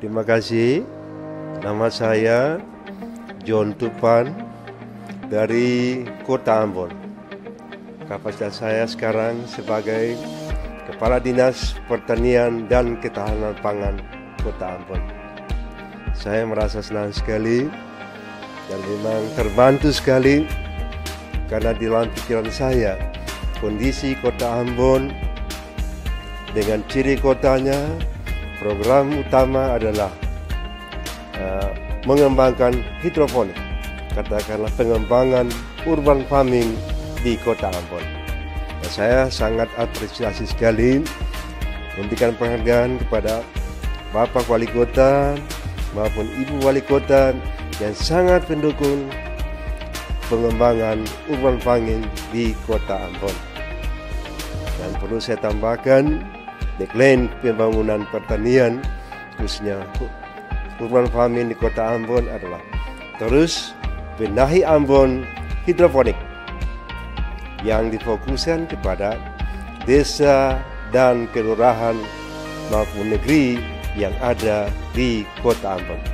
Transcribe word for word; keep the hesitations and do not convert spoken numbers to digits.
Terima kasih. Nama saya John Tupan dari Kota Ambon. Kapasitas saya sekarang sebagai Kepala Dinas Pertanian dan Ketahanan Pangan Kota Ambon. Saya merasa senang sekali dan memang terbantu sekali karena di dalam pikiran saya kondisi Kota Ambon dengan ciri kotanya, program utama adalah uh, mengembangkan hidroponik, katakanlah pengembangan urban farming di Kota Ambon. Dan saya sangat apresiasi sekali memberikan penghargaan kepada Bapak Wali Kota maupun Ibu Wali Kota yang sangat mendukung pengembangan urban farming di Kota Ambon. Dan perlu saya tambahkan, deadline pembangunan pertanian khususnya urban farming di Kota Ambon adalah terus benahi Ambon hidroponik yang difokuskan kepada desa dan kelurahan maupun negeri yang ada di Kota Ambon.